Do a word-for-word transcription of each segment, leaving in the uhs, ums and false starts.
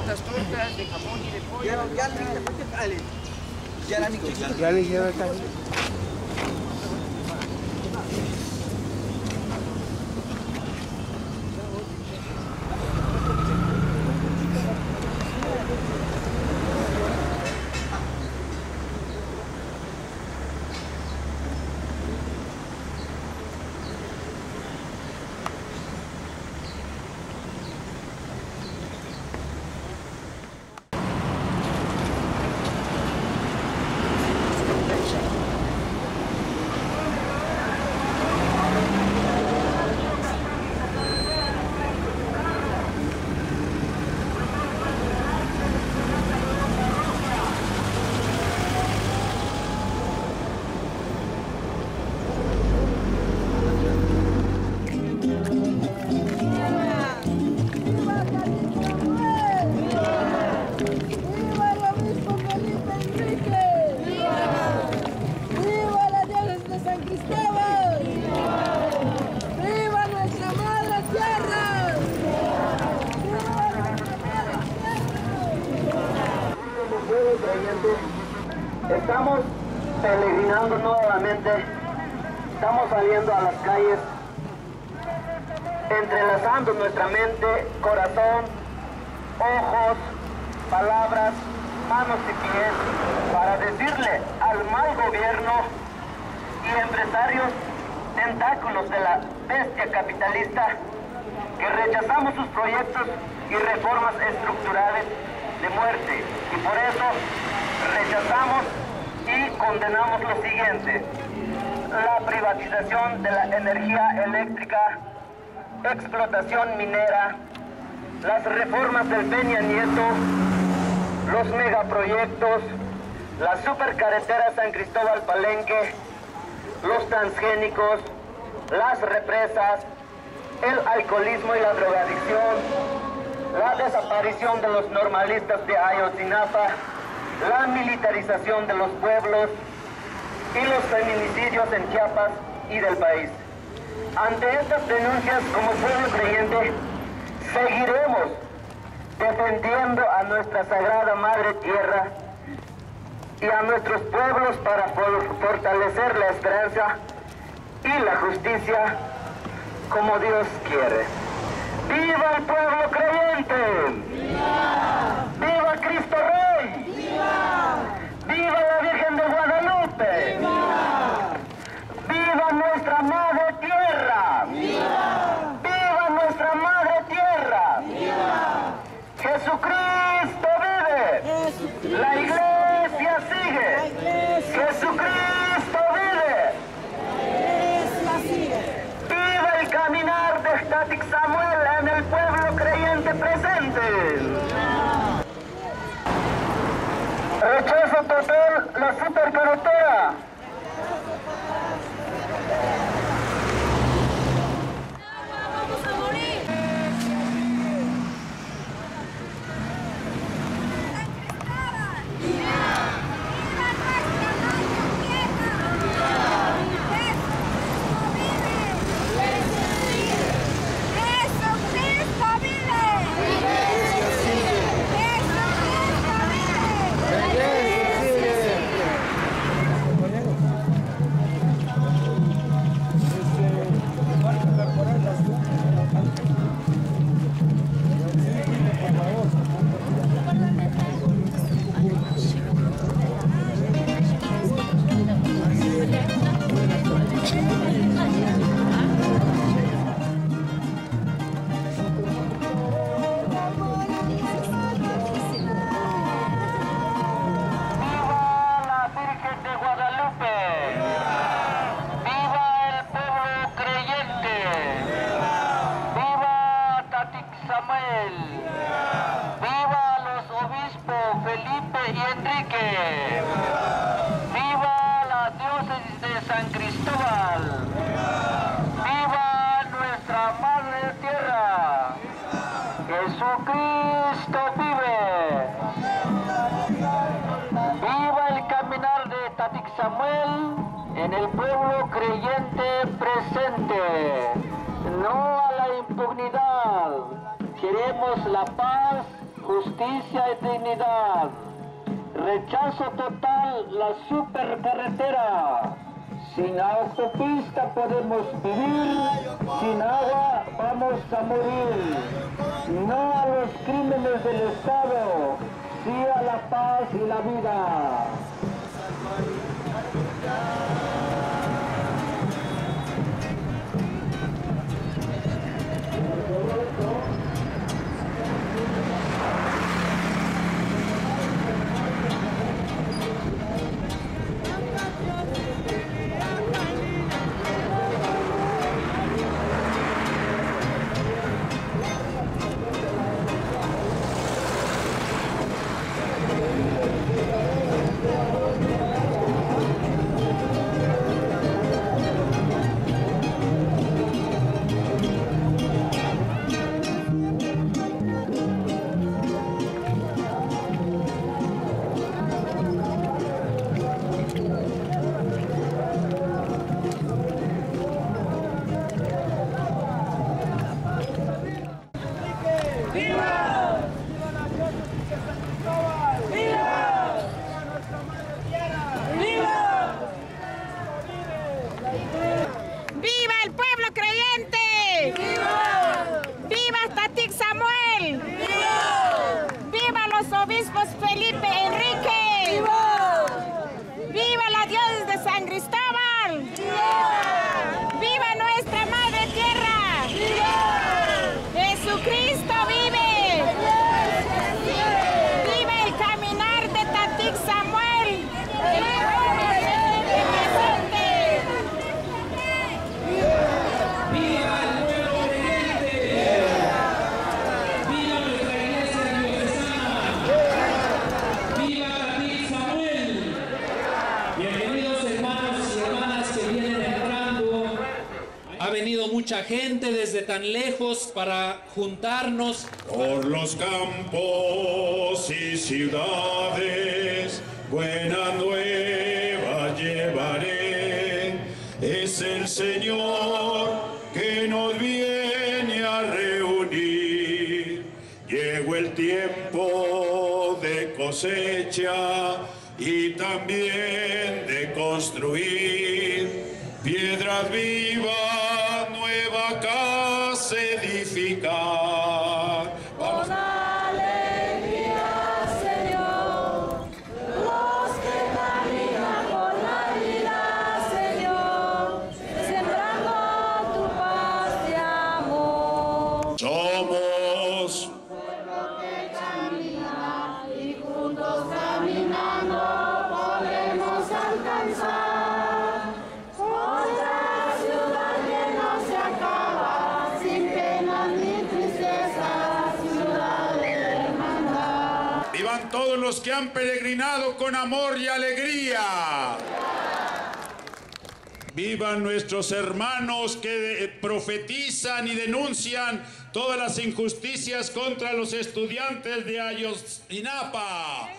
las tortas de jamón y de pollo. Ya le Ya le lleva acá. Estamos peregrinando nuevamente, estamos saliendo a las calles, entrelazando nuestra mente, corazón, ojos, palabras, manos y pies, para decirle al mal gobierno y empresarios tentáculos de la bestia capitalista que rechazamos sus proyectos y reformas estructurales de muerte, y por eso rechazamos y condenamos lo siguiente: la privatización de la energía eléctrica, explotación minera, las reformas del Peña Nieto, los megaproyectos, la supercarretera San Cristóbal Palenque, los transgénicos, las represas, el alcoholismo y la drogadicción, la desaparición de los normalistas de Ayotzinapa, la militarización de los pueblos y los feminicidios en Chiapas y del país. Ante estas denuncias, como pueblo creyente, seguiremos defendiendo a nuestra sagrada Madre Tierra y a nuestros pueblos para fortalecer la esperanza y la justicia como Dios quiere. ¡Viva el pueblo creyente! ¡Viva! ¡Viva Cristo Rey! ¡Viva! ¡Viva la Virgen de Guadalupe! ¡Viva! ¡Viva nuestra Madre Tierra! ¡Viva! ¡Viva nuestra Madre Tierra! ¡Viva! ¡Jesucristo vive! ¡Jesucristo! ¡La Iglesia sigue! ¡La Iglesia! ¡Jesucristo vive! ¡La Iglesia sigue! ¡Viva el caminar de Static Samuel en el pueblo creyente presente! Rechazo total la supercarretera. ¡Vamos a morir! Jesucristo vive. Viva el caminar de Static Samuel en el pueblo creyente presente. No a la impunidad. Queremos la paz, justicia y dignidad. Rechazo total la supercarretera. Sin autopista podemos vivir, sin agua vamos a morir. No a los crímenes del Estado, sí a la paz y la vida. Obispos Felipe Enrique. ¡Viva! ¡Viva la diócesis de San Cristóbal! ¡Viva! ¡Viva nuestra Madre Tierra! ¡Viva! ¡Jesucristo vive! ¡Viva! ¡Viva el caminar de Tatic Samuel! ¡El pueblo presente! ¡Viva el pueblo creyente! ¡Viva nuestra iglesia diocesana! ¡Viva Tatic Samuel! Bienvenidos hermanos y hermanas que vienen entrando. Ha venido mucha gente desde tan lejos para juntarnos. Por los campos y ciudades, buena nueva llevaré. Es el Señor que nos viene a reunir. Llegó el tiempo de cosecha y también de construir. Piedras vivas, nueva casa edificar. Vamos. Con alegría, Señor, los que caminan por la vida, Señor, sembrando tu paz de amor. Somos Pueblo que camina y juntos caminando podremos alcanzar. Otra ciudad que no se acaba, sin penas ni tristezas, ciudad de hermandad. Vivan todos los que han peregrinado con amor y alegría. Vivan nuestros hermanos que eh, profetizan y denuncian todas las injusticias contra los estudiantes de Ayotzinapa.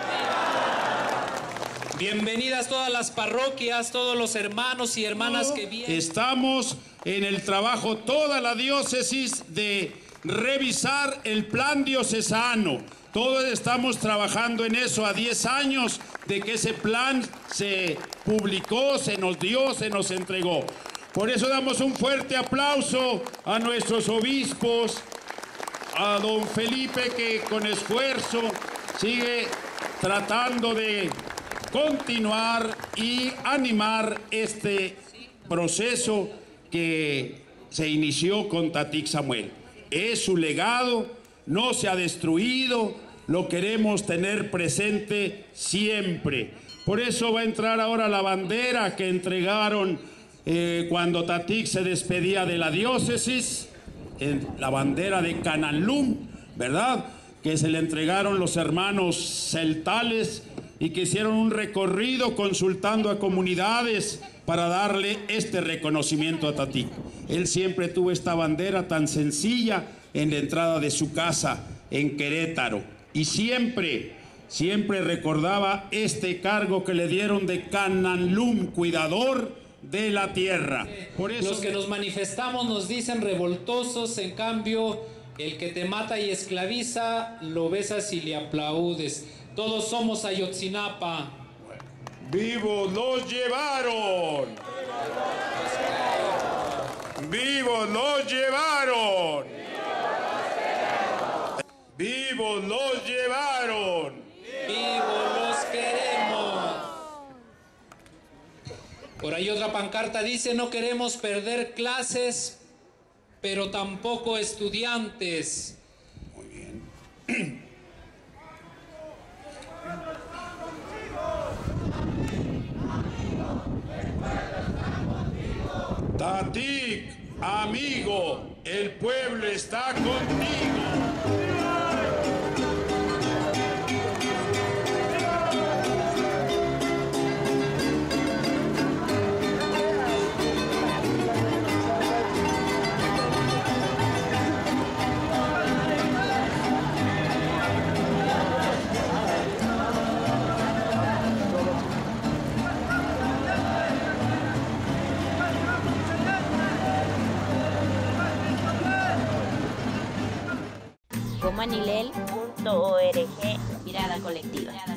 Bienvenidas todas las parroquias, todos los hermanos y hermanas que vienen. Estamos en el trabajo, toda la diócesis, de revisar el plan diocesano. Todos estamos trabajando en eso a diez años de que ese plan se publicó, se nos dio, se nos entregó. Por eso damos un fuerte aplauso a nuestros obispos, a don Felipe, que con esfuerzo sigue tratando de continuar y animar este proceso que se inició con Tatic Samuel. Es su legado, no se ha destruido, lo queremos tener presente siempre. Por eso va a entrar ahora la bandera que entregaron eh, cuando Tatic se despedía de la diócesis, en la bandera de Cananlum, ¿verdad?, que se le entregaron los hermanos celtales y que hicieron un recorrido consultando a comunidades para darle este reconocimiento a Tatic. Él siempre tuvo esta bandera tan sencilla en la entrada de su casa en Querétaro y siempre, siempre recordaba este cargo que le dieron de Cananlum, cuidador de la tierra. Por eso Los que nos manifestamos nos dicen revoltosos, en cambio El que te mata y esclaviza, lo besas y le aplaudes. Todos somos Ayotzinapa. ¡Vivos los llevaron! ¡Vivos los llevaron! ¡Vivos los llevaron! ¡Vivos los queremos! Por ahí otra pancarta dice: no queremos perder clases, pero tampoco estudiantes. Muy bien. Tatic, amigo, el pueblo está contigo. comanilel punto org, mirada colectiva.